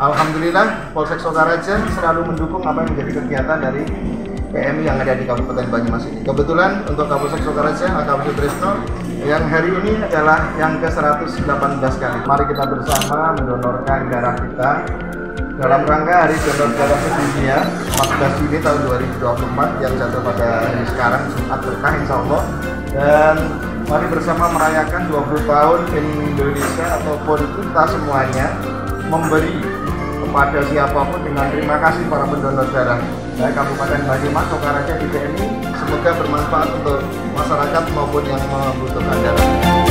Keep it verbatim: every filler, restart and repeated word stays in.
Alhamdulillah Polsek Sokaraja selalu mendukung apa yang menjadi kegiatan dari P M I yang ada di Kabupaten Banyumas ini. Kebetulan untuk Kapolsek Sokaraja, A K B P Tresno, yang hari ini adalah yang ke seratus delapan belas kali. Mari kita bersama mendonorkan darah kita dalam rangka Hari Donor Darah Sedunia empat belas Juni tahun dua ribu dua puluh empat yang jatuh pada hari sekarang, Jumat berkah insya Allah. Dan mari bersama merayakan dua puluh tahun Indonesia ataupun kita semuanya memberi kepada siapapun dengan terima kasih para pendonor darah. Saya Kabupaten Banyumas, Sokaraja di T N I, semoga bermanfaat untuk masyarakat maupun yang membutuhkan darah.